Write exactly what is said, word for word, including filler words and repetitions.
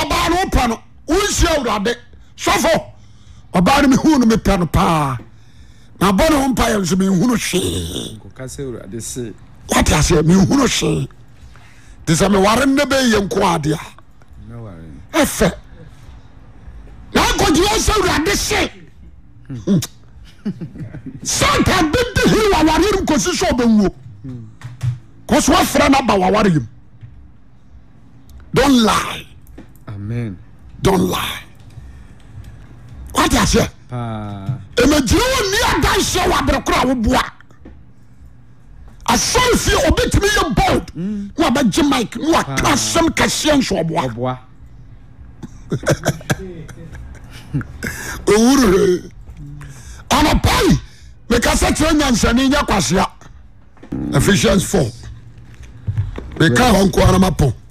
ọba no pa no wonsi awurade sofo ọba no me hu no me pa no pa na bọ no mpa yẹn so me hu no hwe ko ka se awurade se what I say me hu no hwe de se me ware ne be ye nko ade a na ware efe na ko ji o se awurade se santa bidi hi wa ware rum ko si so benwo ko so afra na ba wa ware yim. Don't lie. Amen. Don't lie. What I say? Pa. Imagine ni adanse wa berekura wo boa. Asonfie obetimi ye bold. No ba gi mic, no aka sem kase nso boa. Boa. Owuru. Ana pai. Me kase tire nyansani nya kwasia. Ephesians four. Me ka hon ko ara mapo.